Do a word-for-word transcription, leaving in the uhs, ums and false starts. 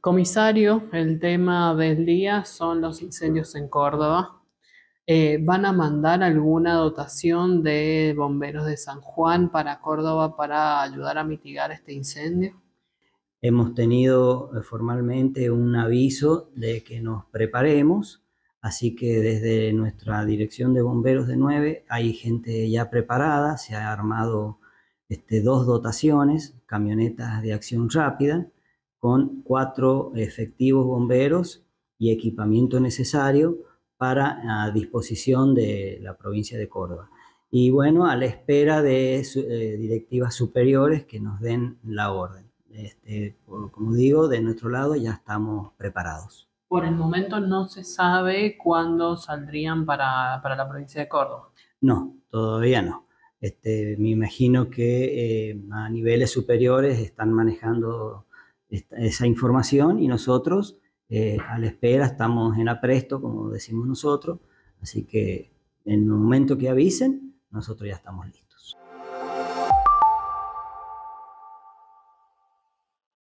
Comisario, el tema del día son los incendios en Córdoba. Eh, ¿van a mandar alguna dotación de bomberos de San Juan para Córdoba para ayudar a mitigar este incendio? Hemos tenido eh, formalmente un aviso de que nos preparemos, así que desde nuestra dirección de bomberos de nueve hay gente ya preparada, se ha armado este, dos dotaciones, camionetas de acción rápida, con cuatro efectivos bomberos y equipamiento necesario para a disposición de la provincia de Córdoba. Y bueno, a la espera de eh, directivas superiores que nos den la orden. Este, por, como digo, de nuestro lado ya estamos preparados. Por el momento no se sabe cuándo saldrían para, para la provincia de Córdoba. No, todavía no. Este, me imagino que eh, a niveles superiores están manejando esta, esa información y nosotros eh, a la espera estamos en apresto, como decimos nosotros, así que en el momento que avisen, nosotros ya estamos listos.